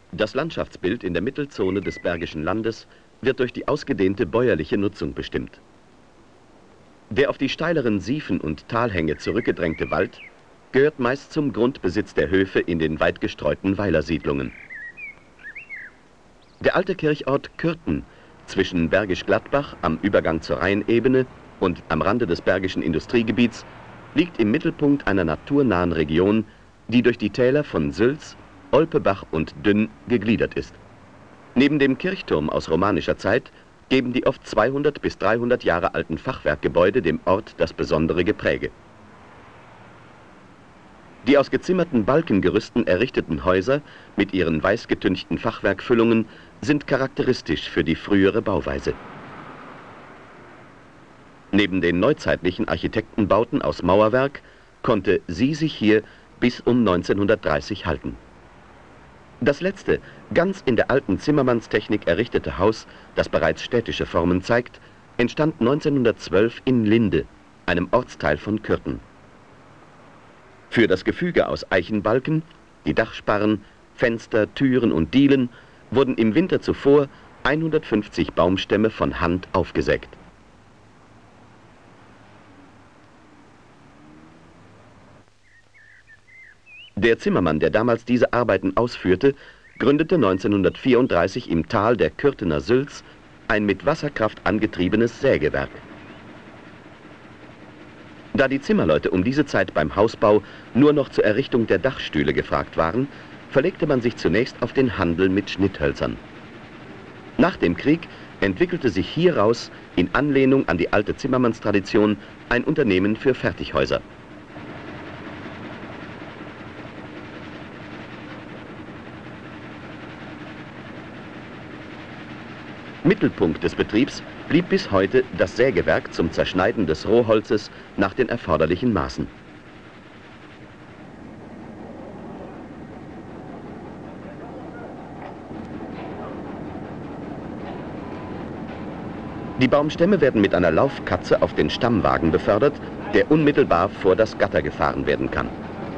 Das Landschaftsbild in der Mittelzone des Bergischen Landes wird durch die ausgedehnte bäuerliche Nutzung bestimmt. Der auf die steileren Siefen und Talhänge zurückgedrängte Wald gehört meist zum Grundbesitz der Höfe in den weit gestreuten Weilersiedlungen. Der alte Kirchort Kürten zwischen Bergisch Gladbach am Übergang zur Rheinebene und am Rande des Bergischen Industriegebiets liegt im Mittelpunkt einer naturnahen Region, die durch die Täler von Sülz, Olpebach und Dünn gegliedert ist. Neben dem Kirchturm aus romanischer Zeit geben die oft 200 bis 300 Jahre alten Fachwerkgebäude dem Ort das besondere Gepräge. Die aus gezimmerten Balkengerüsten errichteten Häuser mit ihren weißgetünchten Fachwerkfüllungen sind charakteristisch für die frühere Bauweise. Neben den neuzeitlichen Architektenbauten aus Mauerwerk konnte sie sich hier bis um 1930 halten. Das letzte, ganz in der alten Zimmermannstechnik errichtete Haus, das bereits städtische Formen zeigt, entstand 1912 in Linde, einem Ortsteil von Kürten. Für das Gefüge aus Eichenbalken, die Dachsparren, Fenster, Türen und Dielen wurden im Winter zuvor 150 Baumstämme von Hand aufgesägt. Der Zimmermann, der damals diese Arbeiten ausführte, gründete 1934 im Tal der Kürtener Sülz ein mit Wasserkraft angetriebenes Sägewerk. Da die Zimmerleute um diese Zeit beim Hausbau nur noch zur Errichtung der Dachstühle gefragt waren, verlegte man sich zunächst auf den Handel mit Schnitthölzern. Nach dem Krieg entwickelte sich hieraus in Anlehnung an die alte Zimmermannstradition ein Unternehmen für Fertighäuser. Mittelpunkt des Betriebs blieb bis heute das Sägewerk zum Zerschneiden des Rohholzes nach den erforderlichen Maßen. Die Baumstämme werden mit einer Laufkatze auf den Stammwagen befördert, der unmittelbar vor das Gatter gefahren werden kann.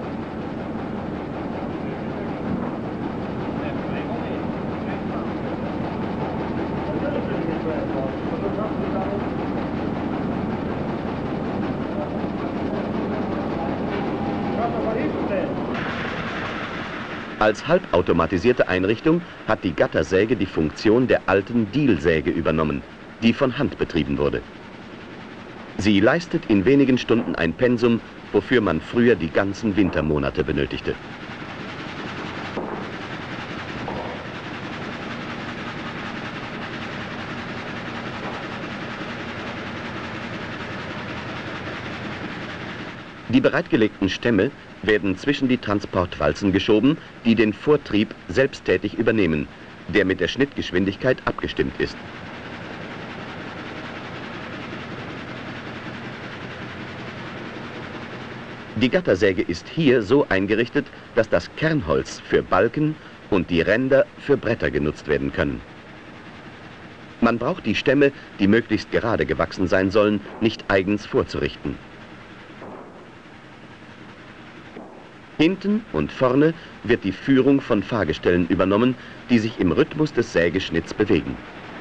Als halbautomatisierte Einrichtung hat die Gattersäge die Funktion der alten Dielsäge übernommen, die von Hand betrieben wurde. Sie leistet in wenigen Stunden ein Pensum, wofür man früher die ganzen Wintermonate benötigte. Die bereitgelegten Stämme werden zwischen die Transportwalzen geschoben, die den Vortrieb selbsttätig übernehmen, der mit der Schnittgeschwindigkeit abgestimmt ist. Die Gattersäge ist hier so eingerichtet, dass das Kernholz für Balken und die Ränder für Bretter genutzt werden können. Man braucht die Stämme, die möglichst gerade gewachsen sein sollen, nicht eigens vorzurichten. Hinten und vorne wird die Führung von Fahrgestellen übernommen, die sich im Rhythmus des Sägeschnitts bewegen.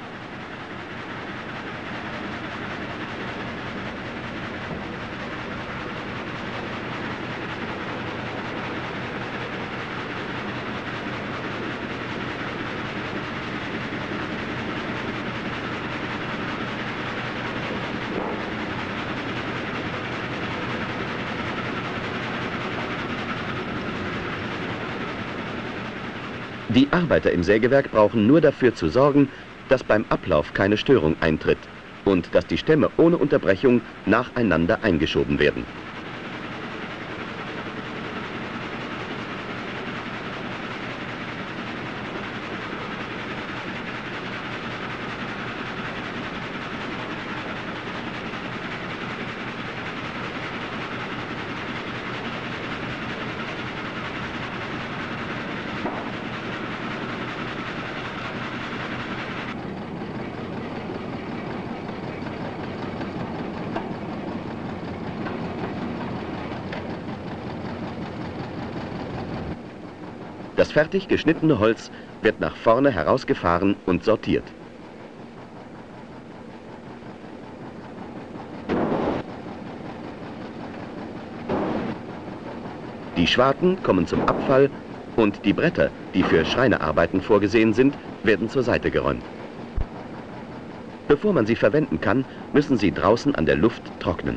Die Arbeiter im Sägewerk brauchen nur dafür zu sorgen, dass beim Ablauf keine Störung eintritt und dass die Stämme ohne Unterbrechung nacheinander eingeschoben werden. Das fertig geschnittene Holz wird nach vorne herausgefahren und sortiert. Die Schwarten kommen zum Abfall und die Bretter, die für Schreinerarbeiten vorgesehen sind, werden zur Seite geräumt. Bevor man sie verwenden kann, müssen sie draußen an der Luft trocknen.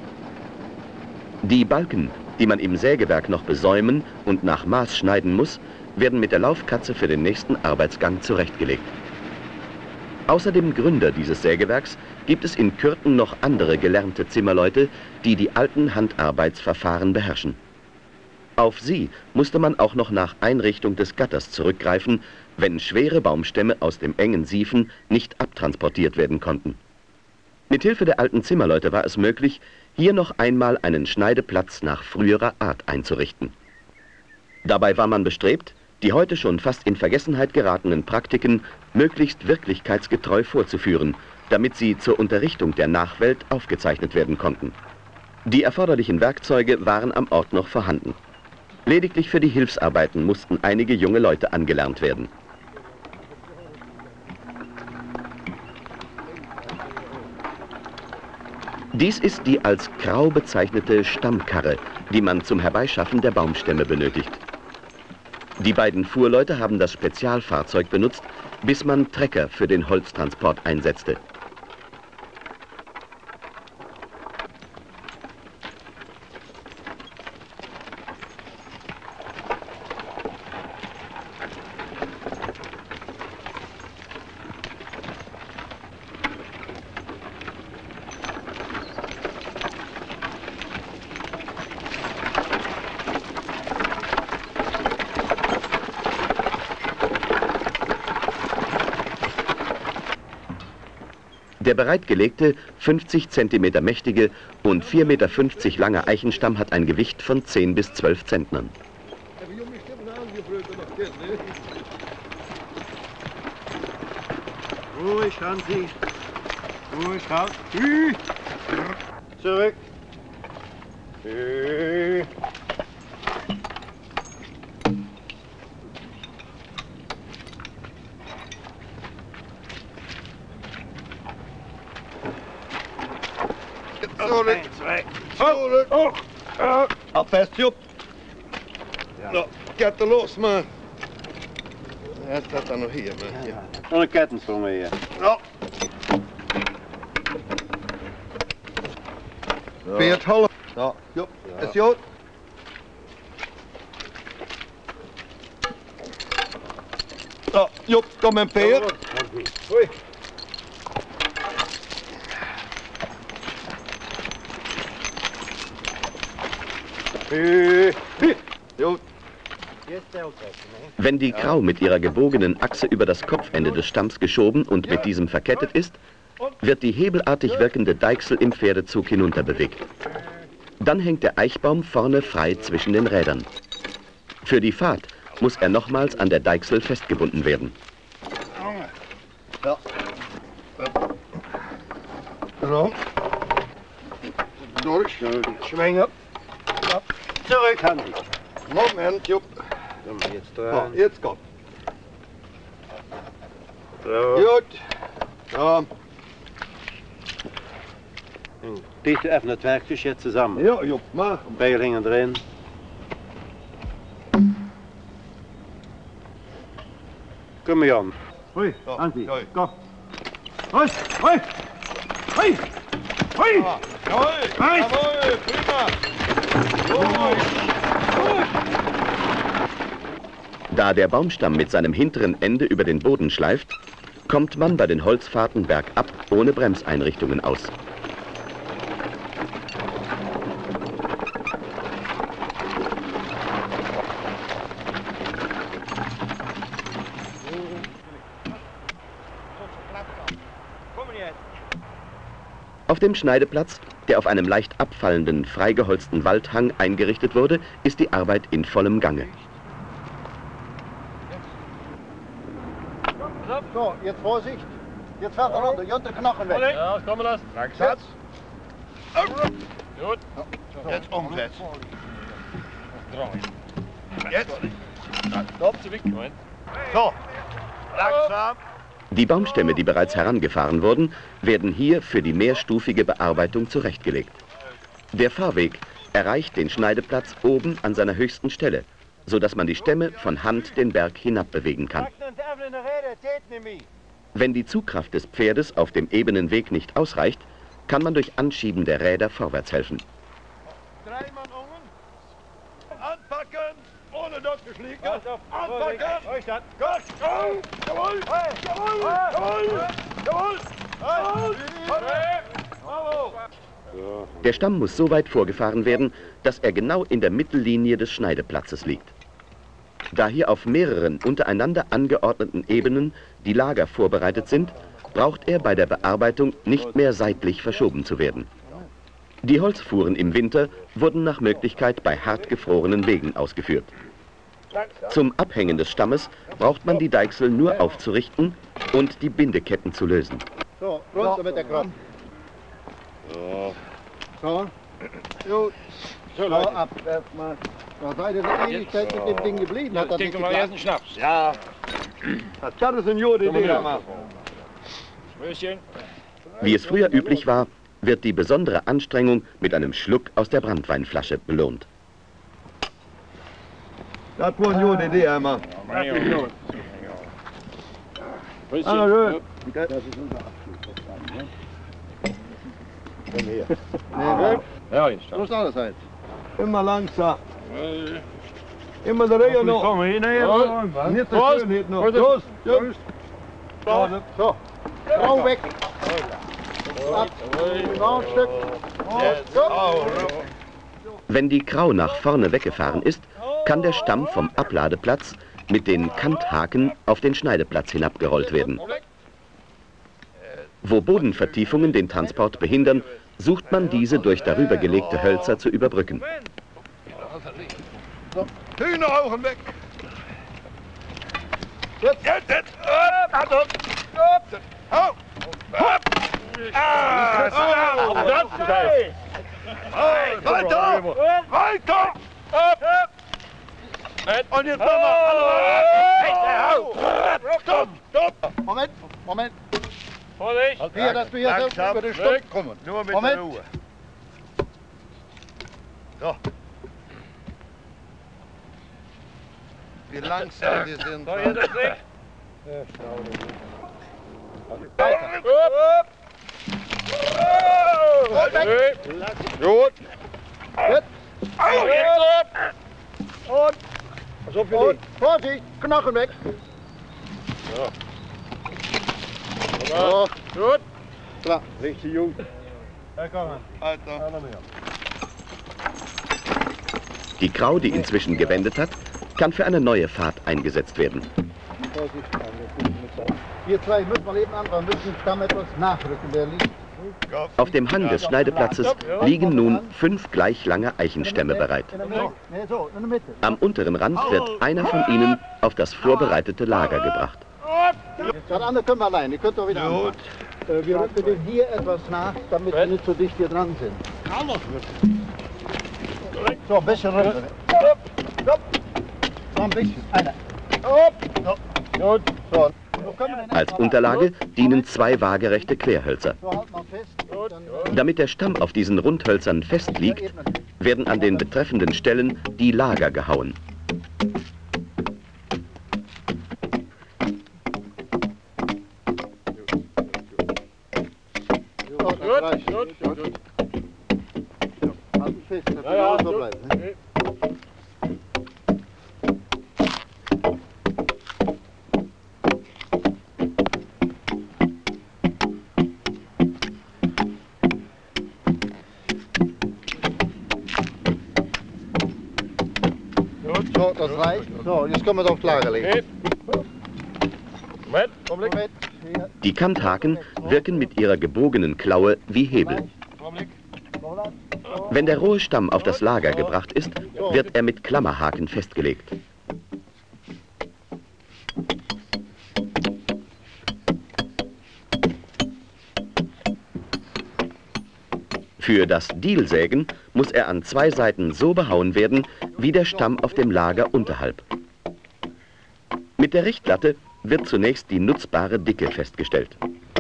Die Balken, die man im Sägewerk noch besäumen und nach Maß schneiden muss, werden mit der Laufkatze für den nächsten Arbeitsgang zurechtgelegt. Außer dem Gründer dieses Sägewerks gibt es in Kürten noch andere gelernte Zimmerleute, die die alten Handarbeitsverfahren beherrschen. Auf sie musste man auch noch nach Einrichtung des Gatters zurückgreifen, wenn schwere Baumstämme aus dem engen Siefen nicht abtransportiert werden konnten. Mithilfe der alten Zimmerleute war es möglich, hier noch einmal einen Schneideplatz nach früherer Art einzurichten. Dabei war man bestrebt, die heute schon fast in Vergessenheit geratenen Praktiken möglichst wirklichkeitsgetreu vorzuführen, damit sie zur Unterrichtung der Nachwelt aufgezeichnet werden konnten. Die erforderlichen Werkzeuge waren am Ort noch vorhanden. Lediglich für die Hilfsarbeiten mussten einige junge Leute angelernt werden. Dies ist die als Krau bezeichnete Stammkarre, die man zum Herbeischaffen der Baumstämme benötigt. Die beiden Fuhrleute haben das Spezialfahrzeug benutzt, bis man Trecker für den Holztransport einsetzte. Der bereitgelegte, 50 cm mächtige und 4,50 Meter lange Eichenstamm hat ein Gewicht von 10 bis 12 Zentnern. Ruhig, Hansi. Ruhig, halt. Zurück. Al vast, Job. Nou, get er los, man. Hij staat dan nog hier, man. Ja. Nog een kettens voor me hier. Ja. Peert half. Ja, Job. Is Jood? Ja, Job, kom en Peert. Hoi. Jood. Wenn die Krau mit ihrer gebogenen Achse über das Kopfende des Stamms geschoben und mit diesem verkettet ist, wird die hebelartig wirkende Deichsel im Pferdezug hinunterbewegt. Dann hängt der Eichbaum vorne frei zwischen den Rädern. Für die Fahrt muss er nochmals an der Deichsel festgebunden werden. Ja. Zo. Durch. Schwingen. Ja. Zurück, Hansi. Moment, Job. Jetzt Ja, dran. jetzt kommt. So. Gut. Ja. Dicht even het werkjes jetzt zusammen. Ja, Job, maar. Peilingen drin. Kom maar, Jan. Hoi, Ja, Hansi. hoi. Kom. Hoi, hoi, hoi, hoi. Ja, jawohl. Jawohl, prima. Jawohl. Da der Baumstamm mit seinem hinteren Ende über den Boden schleift, kommt man bei den Holzfahrten bergab ohne Bremseinrichtungen aus. Auf dem Schneideplatz, der auf einem leicht abfallenden, freigeholzten Waldhang eingerichtet wurde, ist die Arbeit in vollem Gange. So, jetzt Vorsicht. Jetzt fährt er runter, Jutta Knochen weg. Ja, komm mal das. Satz. Gut. Jetzt umsetzen. Jetzt. Stopp. So, langsam. Die Baumstämme, die bereits herangefahren wurden, werden hier für die mehrstufige Bearbeitung zurechtgelegt. Der Fahrweg erreicht den Schneideplatz oben an seiner höchsten Stelle, sodass man die Stämme von Hand den Berg hinab bewegen kann. Wenn die Zugkraft des Pferdes auf dem ebenen Weg nicht ausreicht, kann man durch Anschieben der Räder vorwärts helfen. Anpacken, ohne dort zu fliegen. Anpacken. Gut. Jawohl. Der Stamm muss so weit vorgefahren werden, dass er genau in der Mittellinie des Schneideplatzes liegt. Da hier auf mehreren untereinander angeordneten Ebenen die Lager vorbereitet sind, braucht er bei der Bearbeitung nicht mehr seitlich verschoben zu werden. Die Holzfuhren im Winter wurden nach Möglichkeit bei hart gefrorenen Wegen ausgeführt. Zum Abhängen des Stammes braucht man die Deichsel nur aufzurichten und die Bindeketten zu lösen. So, runter mit der Kraft. So. Gut. So, ab. Erstmal. Da seid ihr eine Ewigkeit mit dem Ding geblieben. Hat das nicht geklappt? Erst einen Schnaps. Ja. Das ist eine gute Idee. Wie es früher üblich war, wird die besondere Anstrengung mit einem Schluck aus der Branntweinflasche belohnt. Das war eine gute Idee, einmal. Ah, schön. Das ist unser Abschluss. Komm her. Ja, jetzt. So ist alles halt. Immer langsam. Immer der Regen noch. Komm hier näher. Nicht so schön hier noch. Los. So. Frau weg. Ab. Noch ein Stück. Wenn die Krau nach vorne weggefahren ist, kann der Stamm vom Abladeplatz mit den Kanthaken auf den Schneideplatz hinabgerollt werden. Wo Bodenvertiefungen den Transport behindern, sucht man diese durch darüber gelegte Hölzer zu überbrücken. So. Hühneraugen weg. Jetzt. Weiter! Und jetzt Moment. Hier, dass du hier selbst über die Stunde kommen. Nur mit der Ruhe. So. Wie langsam wir sind. So, hier das Ding. Gut. Jetzt. Und. Und. Vorsicht, Knochen weg. So. Gut. Klar. Richtig jung. Ja, komm mal. Alter. Die Krau, die inzwischen gewendet hat, kann für eine neue Fahrt eingesetzt werden. Wir zwei müssen mal eben anfangen, müssen den Stamm etwas nachrücken, der liegt. Auf dem Hang des Schneideplatzes liegen nun 5 gleich lange Eichenstämme bereit. Am unteren Rand wird einer von ihnen auf das vorbereitete Lager gebracht. Das andere können wir allein, die könnt ihr wieder anfangen. Wir rücken den hier etwas nach, damit wir nicht so dicht hier dran sind. So, ein bisschen runter. So ein bisschen. Einer. Gut. So. Als Unterlage dienen 2 waagerechte Querhölzer. So, halt mal fest. Damit der Stamm auf diesen Rundhölzern fest liegt, werden an den betreffenden Stellen die Lager gehauen. Gut. Halt fest, dass wir so bleiben. So, das reicht. So, jetzt können wir es aufs Lager legen. Moment. Die Kanthaken wirken mit ihrer gebogenen Klaue wie Hebel. Wenn der rohe Stamm auf das Lager gebracht ist, wird er mit Klammerhaken festgelegt. Für das Dielsägen muss er an 2 Seiten so behauen werden, wie der Stamm auf dem Lager unterhalb. Mit der Richtlatte wird zunächst die nutzbare Dicke festgestellt.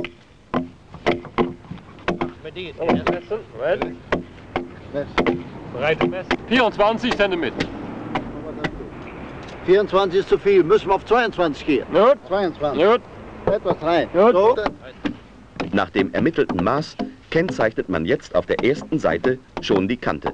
Breite Mess. 24 cm. 24 ist zu viel, müssen wir auf 22 gehen. Gut. 22. Gut. Etwas rein. Gut. So. Nach dem ermittelten Maß kennzeichnet man jetzt auf der ersten Seite schon die Kante.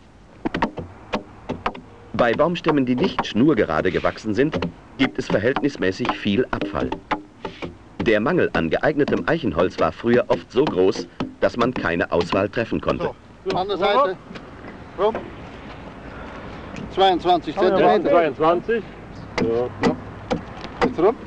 Bei Baumstämmen, die nicht schnurgerade gewachsen sind, gibt es verhältnismäßig viel Abfall. Der Mangel an geeignetem Eichenholz war früher oft so groß, dass man keine Auswahl treffen konnte. So. Andere Seite. Rum. 22 cm. 22. So. Jetzt rum.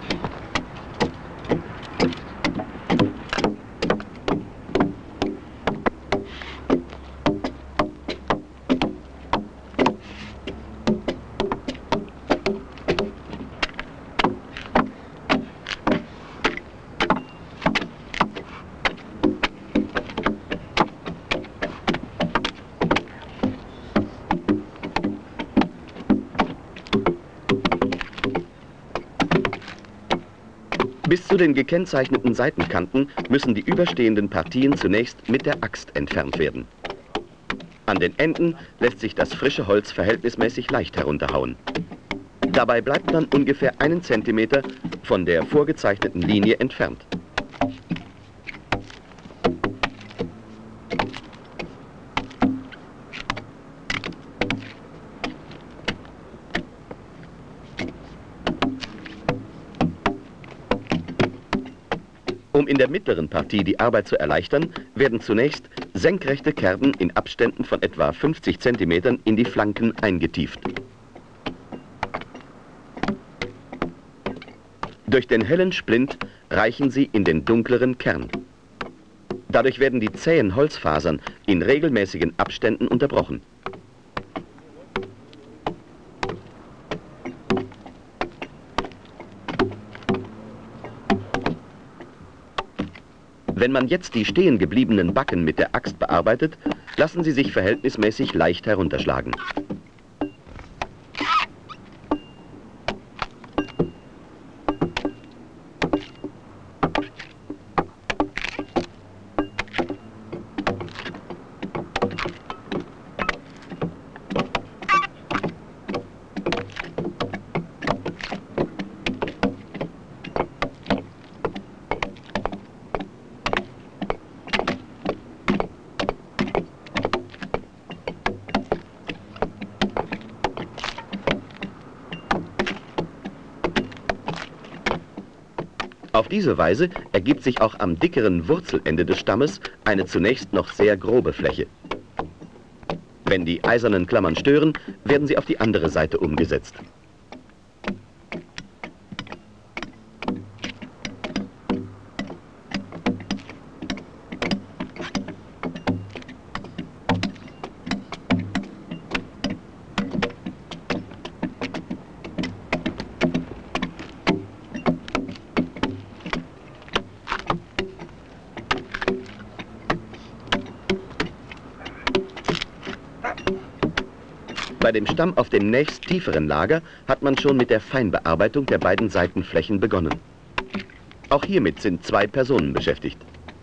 Bis zu den gekennzeichneten Seitenkanten müssen die überstehenden Partien zunächst mit der Axt entfernt werden. An den Enden lässt sich das frische Holz verhältnismäßig leicht herunterhauen. Dabei bleibt man ungefähr 1 Zentimeter von der vorgezeichneten Linie entfernt. Um in der mittleren Partie die Arbeit zu erleichtern, werden zunächst senkrechte Kerben in Abständen von etwa 50 cm in die Flanken eingetieft. Durch den hellen Splint reichen sie in den dunkleren Kern. Dadurch werden die zähen Holzfasern in regelmäßigen Abständen unterbrochen. Wenn man jetzt die stehen gebliebenen Backen mit der Axt bearbeitet, lassen sie sich verhältnismäßig leicht herunterschlagen. Auf diese Weise ergibt sich auch am dickeren Wurzelende des Stammes eine zunächst noch sehr grobe Fläche. Wenn die eisernen Klammern stören, werden sie auf die andere Seite umgesetzt. Bei dem Stamm auf dem nächst tieferen Lager hat man schon mit der Feinbearbeitung der beiden Seitenflächen begonnen. Auch hiermit sind 2 Personen beschäftigt.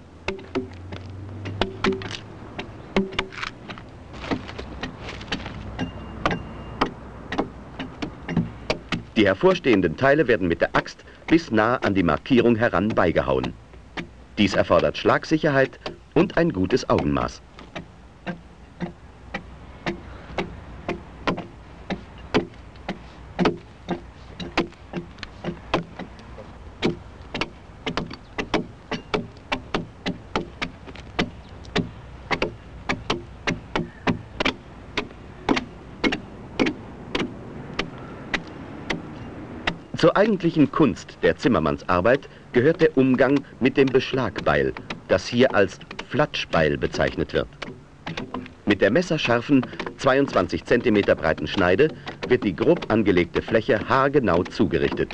Die hervorstehenden Teile werden mit der Axt bis nah an die Markierung heran beigehauen. Dies erfordert Schlagsicherheit und ein gutes Augenmaß. Zur eigentlichen Kunst der Zimmermannsarbeit gehört der Umgang mit dem Beschlagbeil, das hier als Flatschbeil bezeichnet wird. Mit der messerscharfen, 22 cm breiten Schneide wird die grob angelegte Fläche haargenau zugerichtet.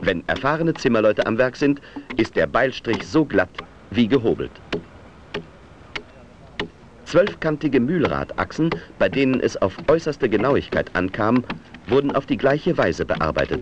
Wenn erfahrene Zimmerleute am Werk sind, ist der Beilstrich so glatt wie gehobelt. 12-kantige Mühlradachsen, bei denen es auf äußerste Genauigkeit ankam, wurden auf die gleiche Weise bearbeitet.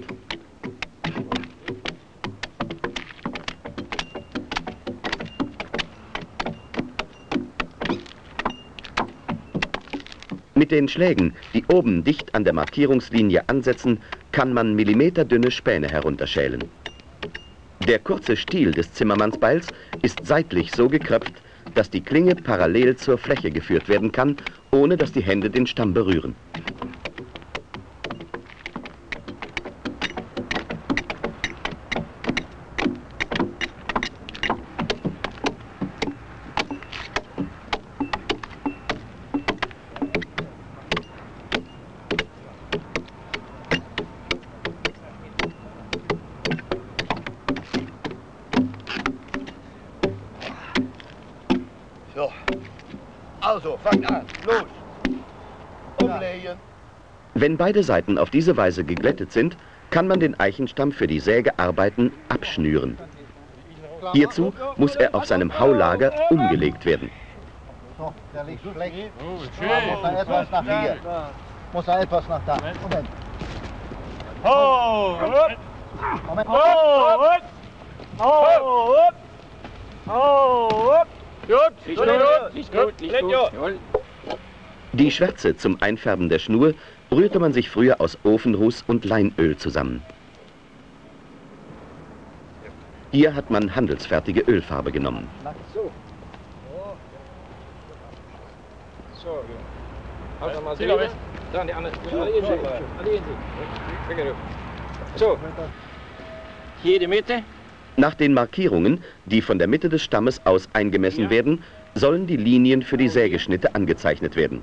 Mit den Schlägen, die oben dicht an der Markierungslinie ansetzen, kann man millimeterdünne Späne herunterschälen. Der kurze Stiel des Zimmermannsbeils ist seitlich so gekröpft, dass die Klinge parallel zur Fläche geführt werden kann, ohne dass die Hände den Stamm berühren. So, also fangt an, los. Umlegen. Wenn beide Seiten auf diese Weise geglättet sind, kann man den Eichenstamm für die Sägearbeiten abschnüren. Hierzu muss er auf seinem Haulager umgelegt werden. So, der liegt schlecht. Da muss er etwas nach hier. Muss er etwas nach da. Moment. Moment. Die Schwärze zum Einfärben der Schnur rührte man sich früher aus Ofenruß und Leinöl zusammen. Hier hat man handelsfertige Ölfarbe genommen. So. So, halt mal Zieh doch weg. Dann die andere. Alle in sich. So. Hier die Mitte. Nach den Markierungen, die von der Mitte des Stammes aus eingemessen werden, sollen die Linien für die Sägeschnitte angezeichnet werden.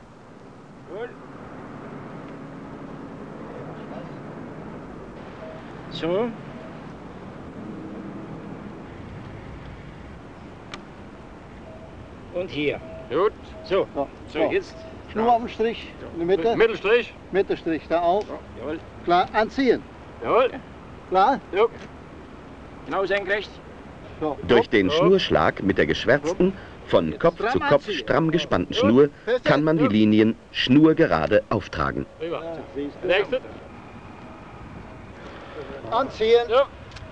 So. Und hier. Gut. So. So, Jetzt. Schnur auf dem Strich in der Mitte. Mittelstrich. Mittelstrich da auch. Jawohl. Klar, anziehen. Jawohl. Klar? Jo. Genau senkrecht. So. Durch den Schnurschlag mit der geschwärzten, von Kopf zu Kopf stramm gespannten Schnur kann man die Linien schnurgerade auftragen. Prima. Nächste. Anziehen. Ja.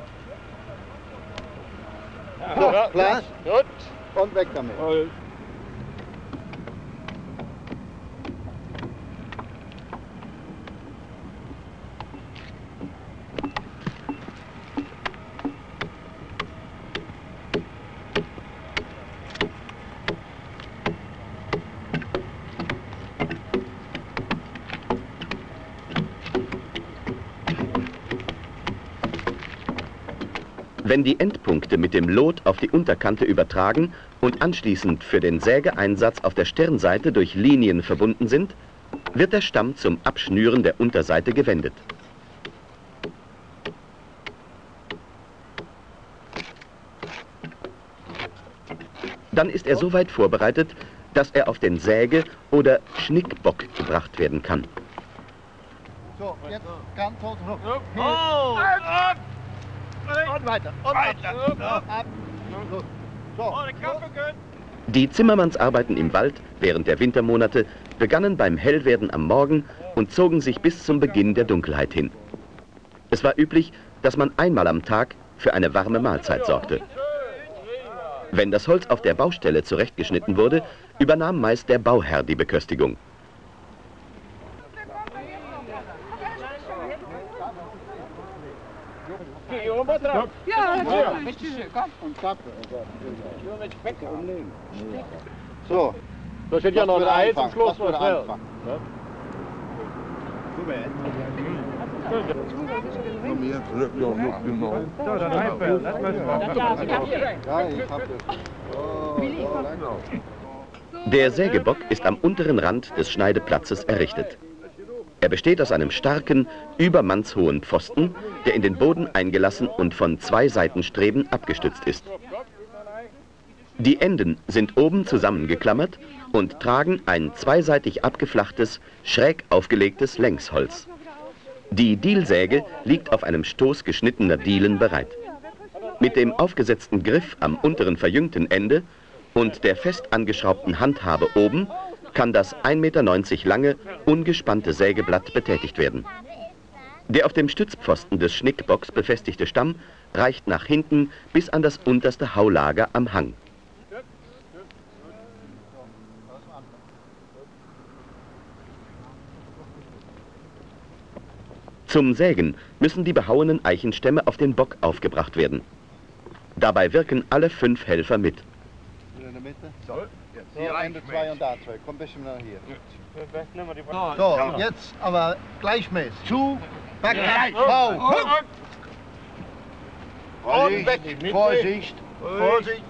So, klar. Gut. Und weg damit. Wenn die Endpunkte mit dem Lot auf die Unterkante übertragen und anschließend für den Sägeeinsatz auf der Stirnseite durch Linien verbunden sind, wird der Stamm zum Abschnüren der Unterseite gewendet. Dann ist er so weit vorbereitet, dass er auf den Säge- oder Schnickbock gebracht werden kann. So, jetzt ganz hoch. Und weiter. Und weiter. Ab. So. Die Zimmermannsarbeiten im Wald während der Wintermonate begannen beim Hellwerden am Morgen und zogen sich bis zum Beginn der Dunkelheit hin. Es war üblich, dass man einmal am Tag für eine warme Mahlzeit sorgte. Wenn das Holz auf der Baustelle zurechtgeschnitten wurde, übernahm meist der Bauherr die Beköstigung. Ja, bitte schön, komm. Und Kappe. Umlegen. So. Da steht ja noch ein Ei zum Schluss. Das würde anfangen. Ja, ich hab das. Der Sägebock ist am unteren Rand des Schneideplatzes errichtet. Er besteht aus einem starken, übermannshohen Pfosten, der in den Boden eingelassen und von 2 Seitenstreben abgestützt ist. Die Enden sind oben zusammengeklammert und tragen ein zweiseitig abgeflachtes, schräg aufgelegtes Längsholz. Die Dielsäge liegt auf einem Stoß geschnittener Dielen bereit. Mit dem aufgesetzten Griff am unteren verjüngten Ende und der fest angeschraubten Handhabe oben kann das 1,90 Meter lange, ungespannte Sägeblatt betätigt werden. Der auf dem Stützpfosten des Schnickbocks befestigte Stamm reicht nach hinten bis an das unterste Haulager am Hang. Zum Sägen müssen die behauenen Eichenstämme auf den Bock aufgebracht werden. Dabei wirken alle 5 Helfer mit. In der Mitte. So, hier Ende 2 und da 2. Komm ein bisschen nach hier. So, jetzt aber gleichmäßig. Zu, back, hau, und weg. Vorsicht, Vorsicht.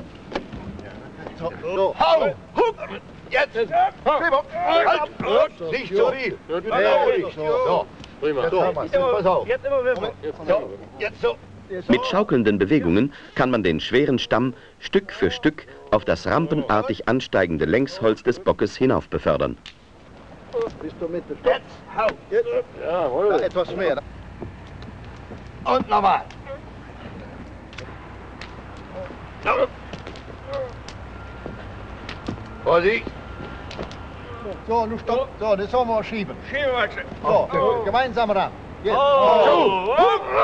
So, hau, hup, jetzt. Halt, nicht zu viel. So, prima. Pass auf. Jetzt immer wieder. So, jetzt so. Mit schaukelnden Bewegungen kann man den schweren Stamm Stück für Stück auf das rampenartig ansteigende Längsholz des Bockes hinauf befördern. Bis zur Mitte. Jetzt, hau. Jetzt. Jawohl. Da etwas mehr. Und nochmal. Vorsicht. So, nun stopp. So, das sollen wir schieben. Schieben wir. So, gemeinsam ran. Jetzt. Oh.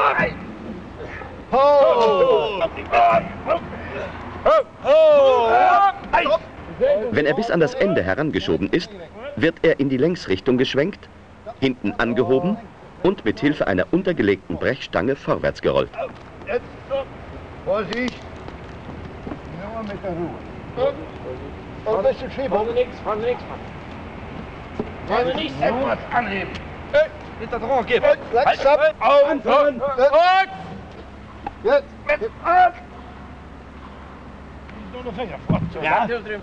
Wenn er bis an das Ende herangeschoben ist, wird er in die Längsrichtung geschwenkt, hinten angehoben und mit Hilfe einer untergelegten Brechstange vorwärts gerollt. Jetzt. Vorsicht. Nur mit der Ruhe. Und ein bisschen schieben. Vorne nichts, vorne nichts. Vorne nichts. Etwas anheben. Nicht da drauf, gib. Langsam. Und. Jetzt. Nur noch Finger fort. Ja, hier drin.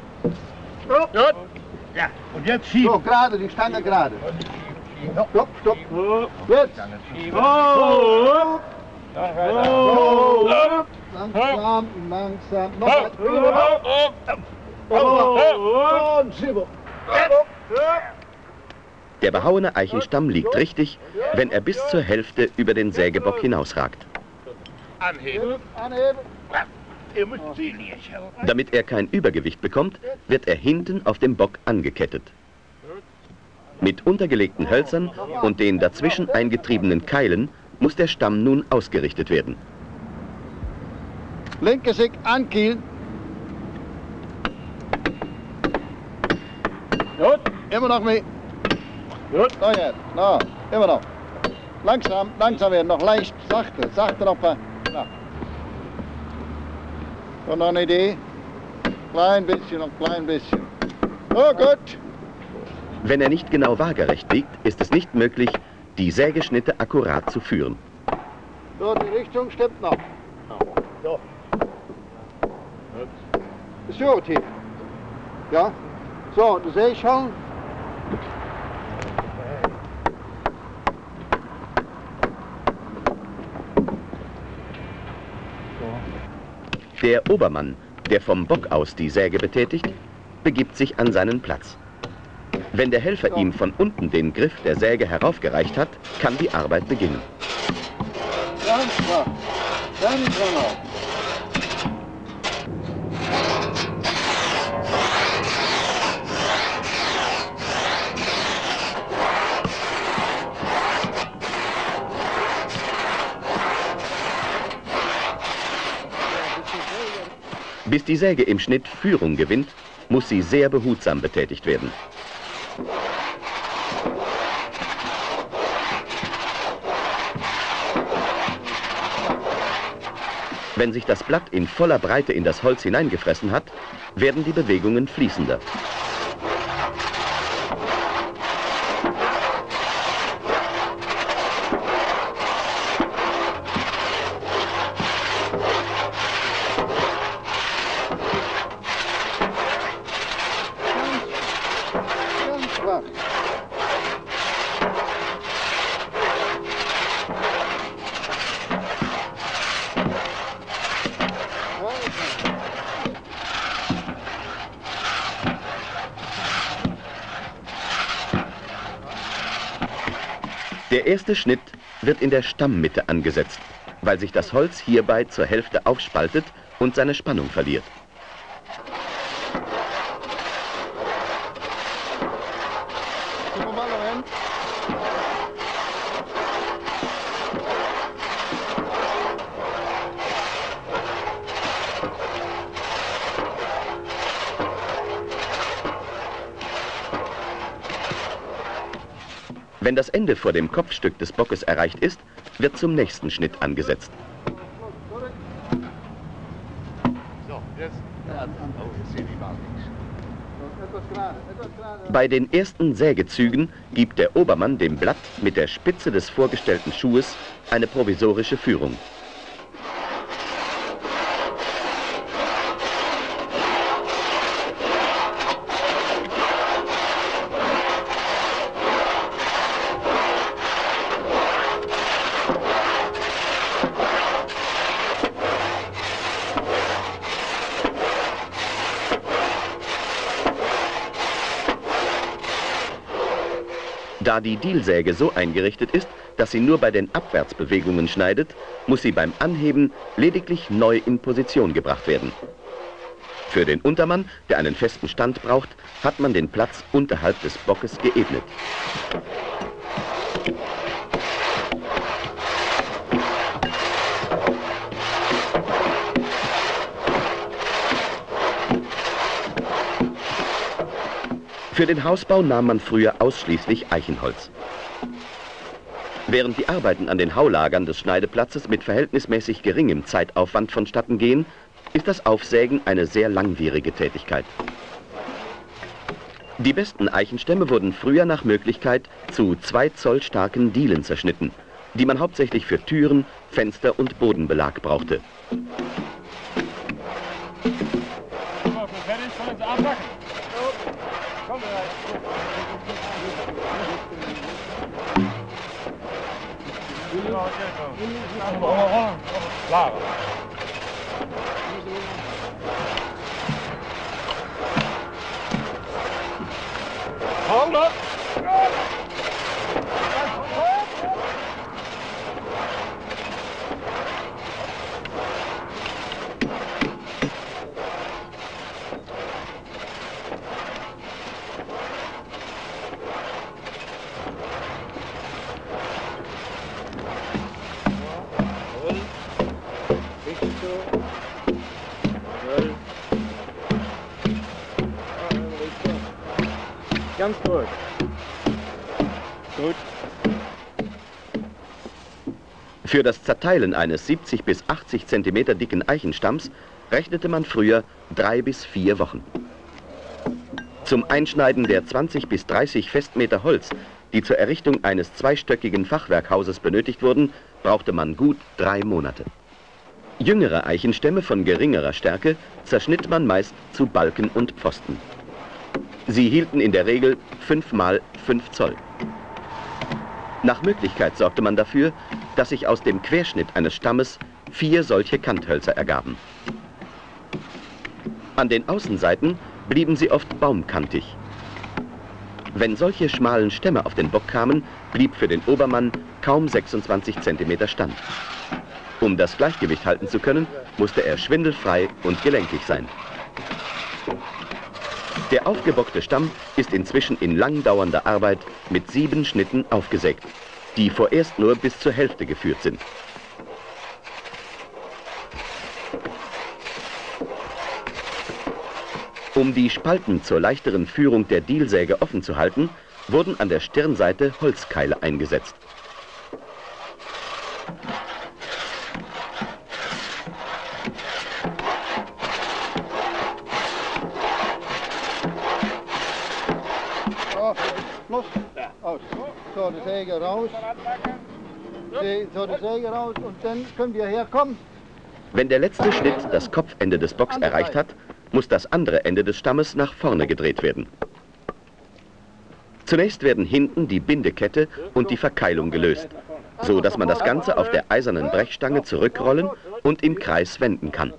Ja. Und jetzt schieben. So, gerade, die Stange gerade. Stopp, stopp. Jetzt. Oh. Langsam, langsam. Noch und schieben. Der behauene Eichenstamm liegt richtig, wenn er bis zur Hälfte über den Sägebock hinausragt. Anheben. Anheben. Ihr müsst ziehen hier. Damit er kein Übergewicht bekommt, wird er hinten auf dem Bock angekettet. Mit untergelegten Hölzern und den dazwischen eingetriebenen Keilen muss der Stamm nun ausgerichtet werden. Linke Sick ankielen. Gut. Immer noch mit. Gut. So jetzt. No, immer noch. Langsam, langsam werden. Noch leicht. Sachte, sachte noch mal. Na. Und noch eine Idee. Klein bisschen, noch klein bisschen. Oh, gut. Wenn er nicht genau waagerecht liegt, ist es nicht möglich, die Sägeschnitte akkurat zu führen. So, die Richtung stimmt noch. So. Ist ja tief. Ja. So, du sehe ich schon. Der Obermann, der vom Bock aus die Säge betätigt, begibt sich an seinen Platz. Wenn der Helfer ihm von unten den Griff der Säge heraufgereicht hat, kann die Arbeit beginnen. Ganz schwach. Ganz genau. Bis die Säge im Schnitt Führung gewinnt, muss sie sehr behutsam betätigt werden. Wenn sich das Blatt in voller Breite in das Holz hineingefressen hat, werden die Bewegungen fließender. Ganz schwach. Der erste Schnitt wird in der Stammmitte angesetzt, weil sich das Holz hierbei zur Hälfte aufspaltet und seine Spannung verliert. Wenn das Ende vor dem Kopfstück des Bockes erreicht ist, wird zum nächsten Schnitt angesetzt. Bei den ersten Sägezügen gibt der Obermann dem Blatt mit der Spitze des vorgestellten Schuhes eine provisorische Führung. Da die Dielsäge so eingerichtet ist, dass sie nur bei den Abwärtsbewegungen schneidet, muss sie beim Anheben lediglich neu in Position gebracht werden. Für den Untermann, der einen festen Stand braucht, hat man den Platz unterhalb des Bockes geebnet. Für den Hausbau nahm man früher ausschließlich Eichenholz. Während die Arbeiten an den Haulagern des Schneideplatzes mit verhältnismäßig geringem Zeitaufwand vonstatten gehen, ist das Aufsägen eine sehr langwierige Tätigkeit. Die besten Eichenstämme wurden früher nach Möglichkeit zu 2 Zoll starken Dielen zerschnitten, die man hauptsächlich für Türen, Fenster und Bodenbelag brauchte. Ganz gut. Gut. Für das Zerteilen eines 70 bis 80 cm dicken Eichenstamms rechnete man früher 3 bis 4 Wochen. Zum Einschneiden der 20 bis 30 Festmeter Holz, die zur Errichtung eines zweistöckigen Fachwerkhauses benötigt wurden, brauchte man gut 3 Monate. Jüngere Eichenstämme von geringerer Stärke zerschnitt man meist zu Balken und Pfosten. Sie hielten in der Regel 5 mal 5 Zoll. Nach Möglichkeit sorgte man dafür, dass sich aus dem Querschnitt eines Stammes 4 solche Kanthölzer ergaben. An den Außenseiten blieben sie oft baumkantig. Wenn solche schmalen Stämme auf den Bock kamen, blieb für den Obermann kaum 26 cm Stand. Um das Gleichgewicht halten zu können, musste er schwindelfrei und gelenkig sein. Der aufgebockte Stamm ist inzwischen in lang dauernder Arbeit mit 7 Schnitten aufgesägt, die vorerst nur bis zur Hälfte geführt sind. Um die Spalten zur leichteren Führung der Dielsäge offen zu halten, wurden an der Stirnseite Holzkeile eingesetzt. Los, aus. So, die Säge raus. So, die Säge raus und dann können wir herkommen. Wenn der letzte Schnitt das Kopfende des Bocks erreicht hat, muss das andere Ende des Stammes nach vorne gedreht werden. Zunächst werden hinten die Bindekette und die Verkeilung gelöst, so dass man das Ganze auf der eisernen Brechstange zurückrollen und im Kreis wenden kann.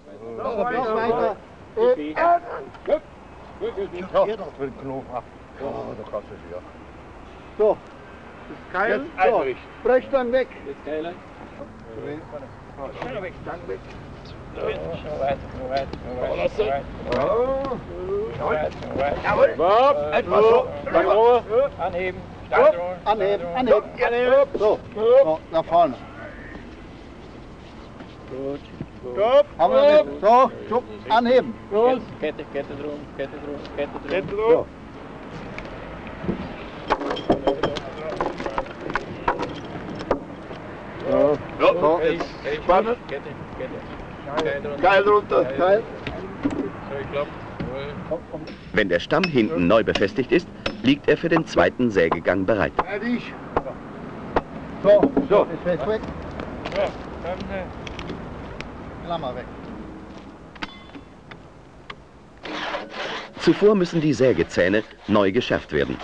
So, Keil. So, Brech dann weg. jetzt Keile. Etwas so. Anheben. Anheben, anheben. So, so, nach vorne. Gut. Haben wir mit. So, schub, anheben. Kette drum, Kette drum, Kette drum. So. So, jetzt spannen. Kette. Keil runter. Keil. So, ich glaube. Wenn der Stamm hinten neu befestigt ist, liegt er für den zweiten Sägegang bereit. Fertig. So, so. Ist jetzt weg. Klammer weg. Zuvor müssen die Sägezähne neu geschärft werden.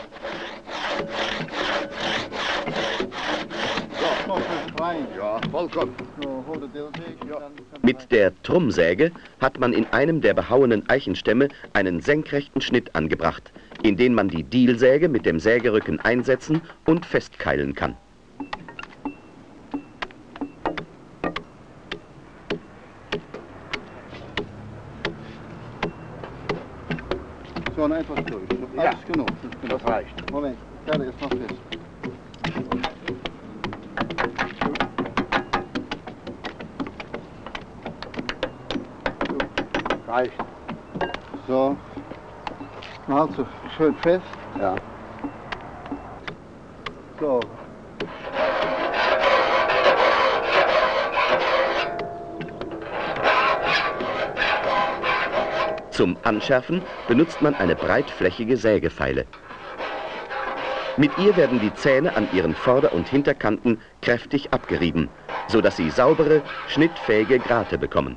So, rein. Ja, vollkommen. So, hol den Weg. Mit der Trummsäge hat man in einem der behauenen Eichenstämme einen senkrechten Schnitt angebracht, in den man die Dielsäge mit dem Sägerücken einsetzen und festkeilen kann. So, noch etwas durch. Ja. Alles genug. Das reicht. Moment, Kerle ist noch fest. Reicht. So. Halt so schön fest. Ja. So. Zum Anschärfen benutzt man eine breitflächige Sägefeile. Mit ihr werden die Zähne an ihren Vorder- und Hinterkanten kräftig abgerieben, sodass sie saubere, schnittfähige Grate bekommen.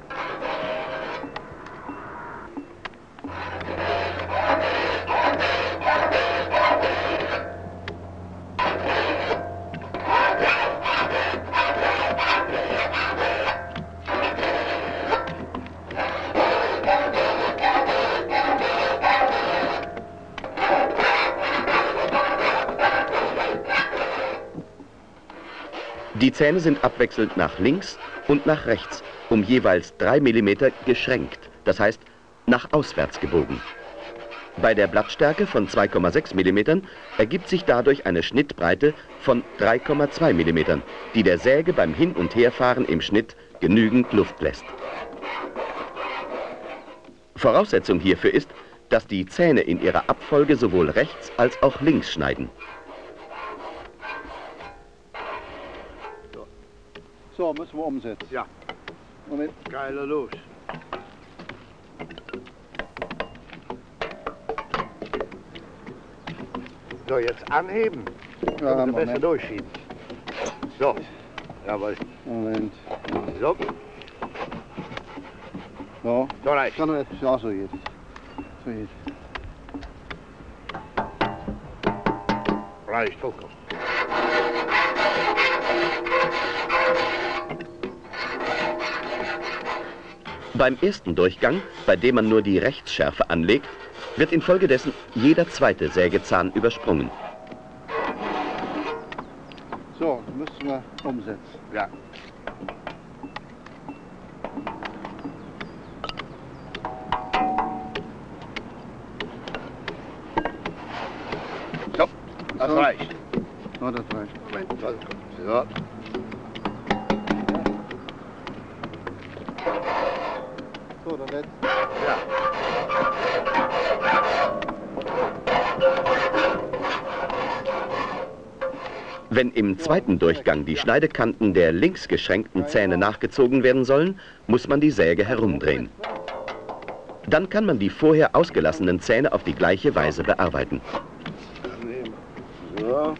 Die Zähne sind abwechselnd nach links und nach rechts um jeweils 3 mm geschränkt, das heißt nach auswärts gebogen. Bei der Blattstärke von 2,6 mm ergibt sich dadurch eine Schnittbreite von 3,2 mm, die der Säge beim Hin- und Herfahren im Schnitt genügend Luft lässt. Voraussetzung hierfür ist, dass die Zähne in ihrer Abfolge sowohl rechts als auch links schneiden. So, müssen wir umsetzen. Ja. Moment. Keile los. So, jetzt anheben. Ja, Besser Moment. durchschieben. So. Jawohl. Moment. So. So. So reicht. Kann er, ja, so jetzt. So jetzt. Reicht vollkommen. Beim ersten Durchgang, bei dem man nur die Rechtsschärfe anlegt, wird infolgedessen jeder zweite Sägezahn übersprungen. So, müssen wir umsetzen. Ja. So, das So. reicht. So, das reicht. Moment, so. So, der letzte. Ja. Wenn im zweiten Durchgang die Schneidekanten der links geschränkten Zähne nachgezogen werden sollen, muss man die Säge herumdrehen. Dann kann man die vorher ausgelassenen Zähne auf die gleiche Weise bearbeiten. So.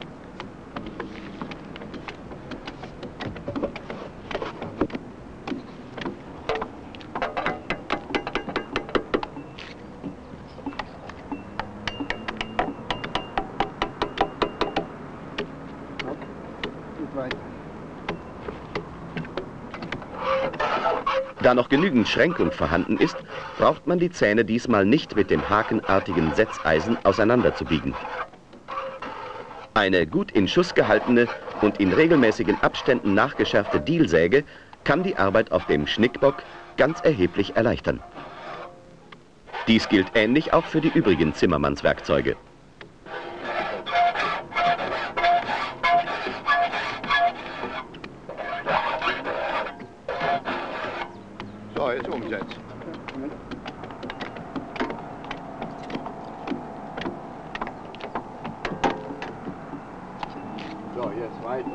Da noch genügend Schränkung vorhanden ist, braucht man die Zähne diesmal nicht mit dem hakenartigen Setzeisen auseinanderzubiegen. Eine gut in Schuss gehaltene und in regelmäßigen Abständen nachgeschärfte Dielsäge kann die Arbeit auf dem Schnickbock ganz erheblich erleichtern. Dies gilt ähnlich auch für die übrigen Zimmermannswerkzeuge. So, jetzt umsetzen. So, jetzt weiter.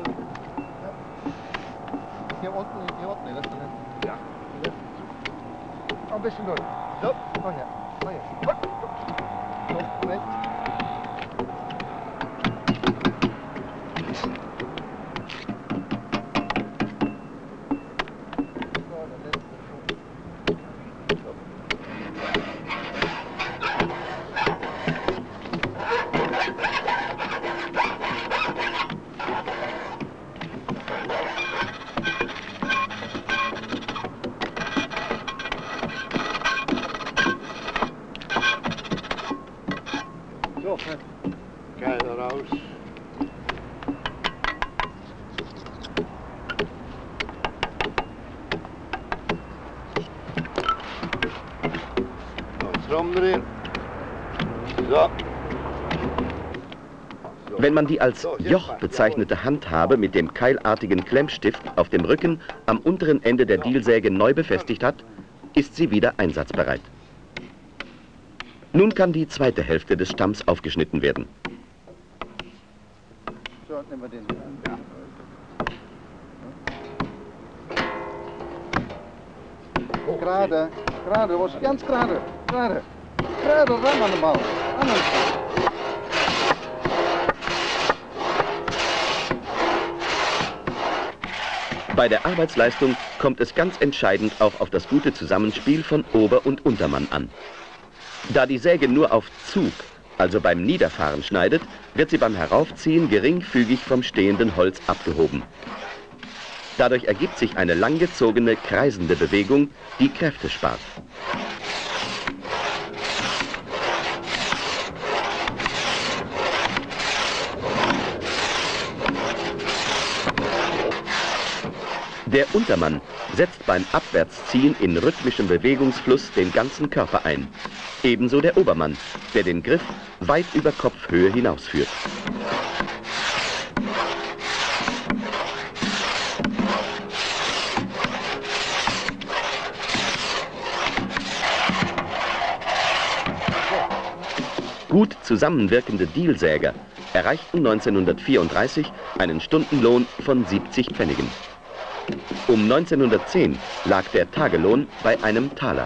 Hier unten, nee, das ist drin. Ja. Noch ein bisschen durch. So, noch her. So, weg. So, Keiner raus. Jetzt rumdrehen. So. Wenn man die als Joch bezeichnete Handhabe mit dem keilartigen Klemmstift auf dem Rücken am unteren Ende der Dielsäge neu befestigt hat, ist sie wieder einsatzbereit. Nun kann die zweite Hälfte des Stamms aufgeschnitten werden. So, nehmen wir den. Ja. Gerade, was ganz gerade. Gerade ran an den Ball. Bei der Arbeitsleistung kommt es ganz entscheidend auch auf das gute Zusammenspiel von Ober- und Untermann an. Da die Säge nur auf Zug, also beim Niederfahren schneidet, wird sie beim Heraufziehen geringfügig vom stehenden Holz abgehoben. Dadurch ergibt sich eine langgezogene, kreisende Bewegung, die Kräfte spart. Der Untermann setzt beim Abwärtsziehen in rhythmischem Bewegungsfluss den ganzen Körper ein. Ebenso der Obermann, der den Griff weit über Kopfhöhe hinausführt. Gut zusammenwirkende Dielsäger erreichten 1934 einen Stundenlohn von 70 Pfennigen. Um 1910 lag der Tagelohn bei einem Taler.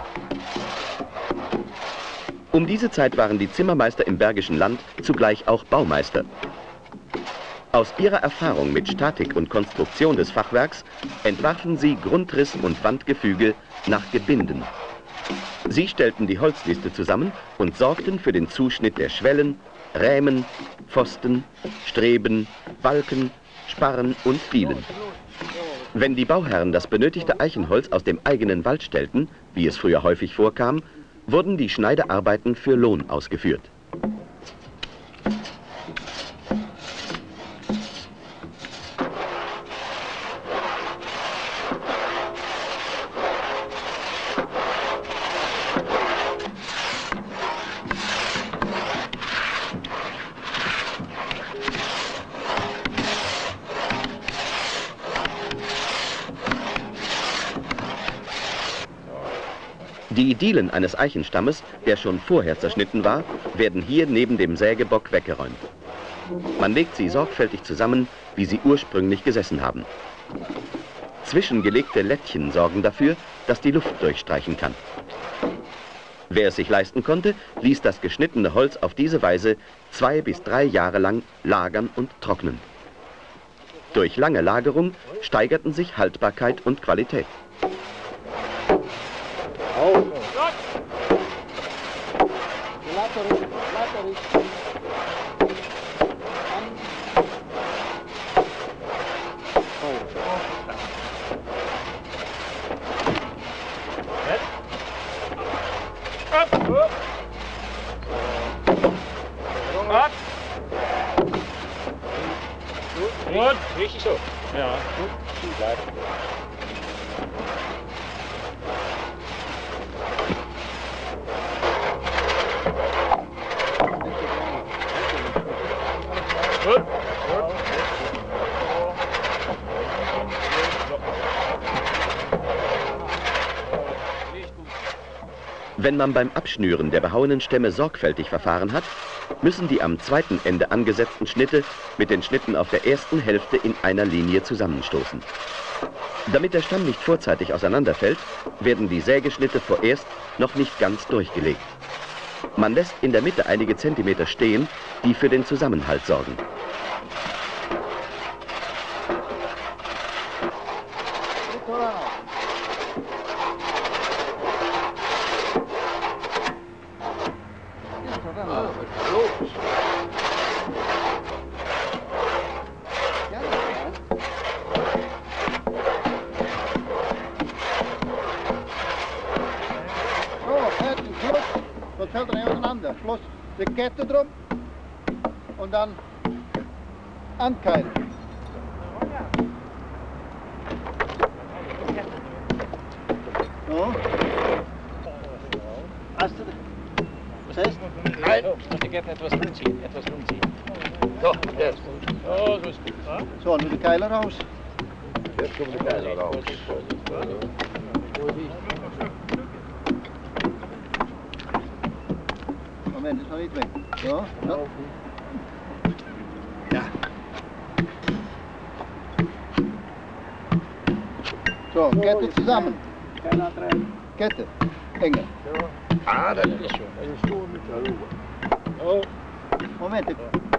Um diese Zeit waren die Zimmermeister im Bergischen Land zugleich auch Baumeister. Aus ihrer Erfahrung mit Statik und Konstruktion des Fachwerks entwarfen sie Grundriss und Wandgefüge nach Gebinden. Sie stellten die Holzliste zusammen und sorgten für den Zuschnitt der Schwellen, Rähmen, Pfosten, Streben, Balken, Sparren und Dielen. Wenn die Bauherren das benötigte Eichenholz aus dem eigenen Wald stellten, wie es früher häufig vorkam, wurden die Schneidearbeiten für Lohn ausgeführt. Die Dielen eines Eichenstammes, der schon vorher zerschnitten war, werden hier neben dem Sägebock weggeräumt. Man legt sie sorgfältig zusammen, wie sie ursprünglich gesessen haben. Zwischengelegte Lättchen sorgen dafür, dass die Luft durchstreichen kann. Wer es sich leisten konnte, ließ das geschnittene Holz auf diese Weise 2 bis 3 Jahre lang lagern und trocknen. Durch lange Lagerung steigerten sich Haltbarkeit und Qualität. Gut. Richtig so. Ja. Bleib. Gut. Wenn man beim Abschnüren der behauenen Stämme sorgfältig verfahren hat, müssen die am zweiten Ende angesetzten Schnitte mit den Schnitten auf der ersten Hälfte in einer Linie zusammenstoßen. Damit der Stamm nicht vorzeitig auseinanderfällt, werden die Sägeschnitte vorerst noch nicht ganz durchgelegt. Man lässt in der Mitte einige Zentimeter stehen, die für den Zusammenhalt sorgen. Dann fällt er auseinander. Bloß die Kette drum und dann ankeilen. So. Hast du das? Fest? Nein. Muss die Kette etwas rumziehen. Etwas rumziehen. So, jetzt. Oh, so ist gut. So, nur die Keile raus. Jetzt kommen die Keiler raus. Moment, ist noch nicht weg. So, so. Ja. So, Kette zusammen. Kette, enge. Ah, das ist schon. Oh. Moment.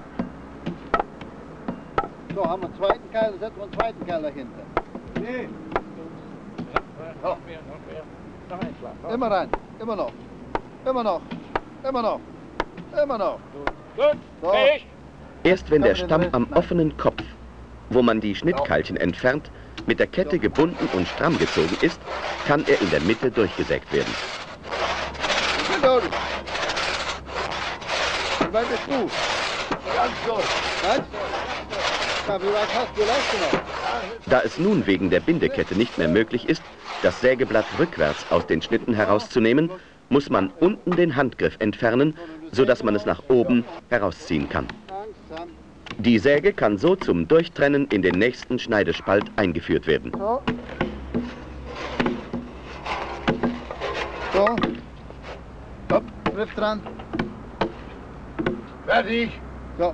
So, haben wir einen zweiten Keil, setzen wir einen zweiten Keil dahinter. Nee. Noch mehr. Noch ein Schlag. Immer rein, immer noch. Immer noch. Immer noch. Immer noch. Gut. So. Fähig. Erst wenn der Stamm am offenen Kopf, wo man die Schnittkeilchen entfernt, mit der Kette gebunden und stramm gezogen ist, kann er in der Mitte durchgesägt werden. Genau. Wie weit bist du? Ganz so. Was? Ja, wie weit hast du das gemacht? Da es nun wegen der Bindekette nicht mehr möglich ist, das Sägeblatt rückwärts aus den Schnitten herauszunehmen, muss man unten den Handgriff entfernen, sodass man es nach oben herausziehen kann. Langsam. Die Säge kann so zum Durchtrennen in den nächsten Schneidespalt eingeführt werden. So. So. Hopp, Griff dran. Fertig. So.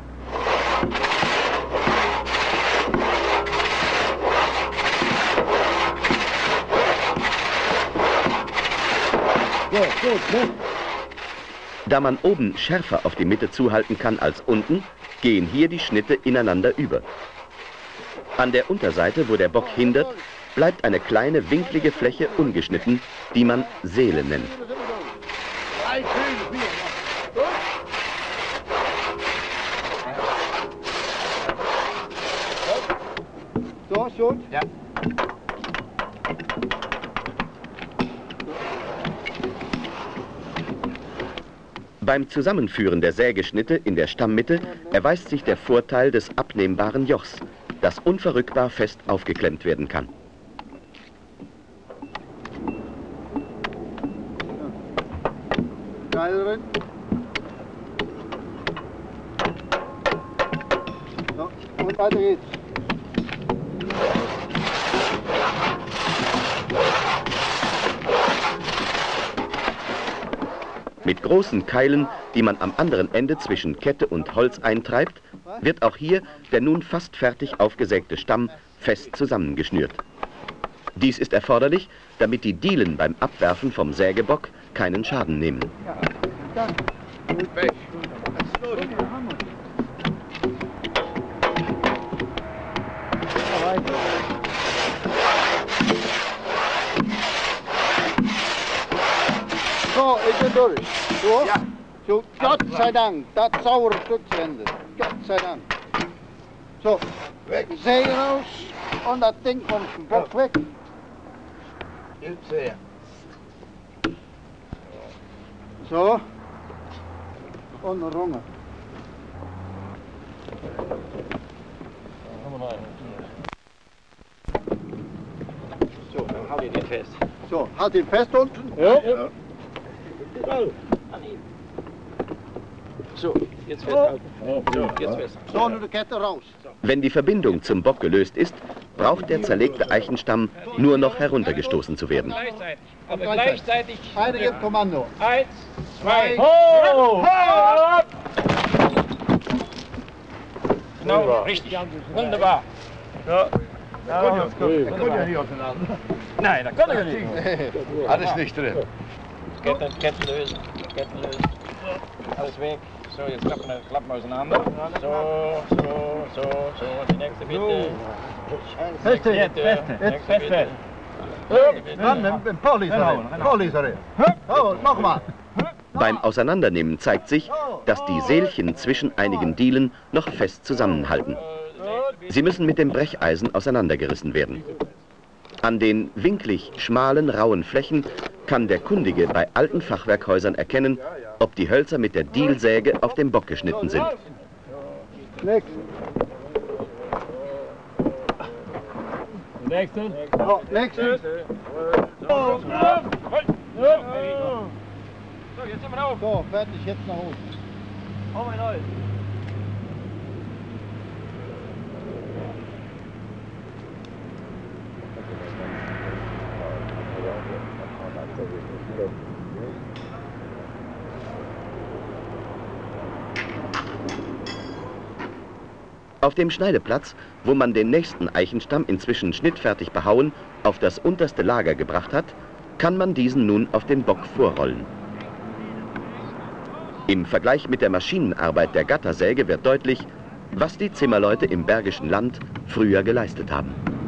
So, gut, ne? Da man oben schärfer auf die Mitte zuhalten kann als unten, gehen hier die Schnitte ineinander über. An der Unterseite, wo der Bock hindert, bleibt eine kleine winklige Fläche ungeschnitten, die man Seele nennt. 3, 4, 4. So, schon? Ja. Beim Zusammenführen der Sägeschnitte in der Stammmitte erweist sich der Vorteil des abnehmbaren Jochs, das unverrückbar fest aufgeklemmt werden kann. Keil drin. So, und weiter geht's. Mit großen Keilen, die man am anderen Ende zwischen Kette und Holz eintreibt, wird auch hier der nun fast fertig aufgesägte Stamm fest zusammengeschnürt. Dies ist erforderlich, damit die Dielen beim Abwerfen vom Sägebock keinen Schaden nehmen. Weg. So, ich bin durch. So? Ja. So, Gott sei Dank, das saure Stück zu Ende. Gott sei Dank. So, Weg. Säge raus und das Ding vom Bock weg. Jetzt her. So. Und Runge. So, dann halt ihn fest. So, halt ihn fest unten. Ja. So, jetzt festhalten. So, jetzt fest. So, nur die Kette raus. Wenn die Verbindung zum Bock gelöst ist, braucht der zerlegte Eichenstamm nur noch heruntergestoßen zu werden. Gleichzeitig. Aber gleichzeitig. Beide im Kommando. 1, 2, Ho! Genau, richtig. Wunderbar. Ja. Das kommt ja nicht auseinander. Nein, da kann er nicht. Alles nicht drin. Ketten lösen. Alles weg. So, jetzt klappen wir auseinander. So. Die nächste bitte. Feste, Nächste bitte. Dann mit dem Pauli ist er. So, nochmal. Beim Auseinandernehmen zeigt sich, dass die Sählchen zwischen einigen Dielen noch fest zusammenhalten. Sie müssen mit dem Brecheisen auseinandergerissen werden. An den winklig schmalen, rauen Flächen kann der Kundige bei alten Fachwerkhäusern erkennen, ob die Hölzer mit der Dielsäge auf dem Bock geschnitten sind. Nächsten. So, nächstes. So, jetzt sind wir auf. So, fertig, jetzt nach unten. Auf dem Schneideplatz, wo man den nächsten Eichenstamm inzwischen schnittfertig behauen auf das unterste Lager gebracht hat, kann man diesen nun auf den Bock vorrollen. Im Vergleich mit der Maschinenarbeit der Gattersäge wird deutlich, was die Zimmerleute im Bergischen Land früher geleistet haben.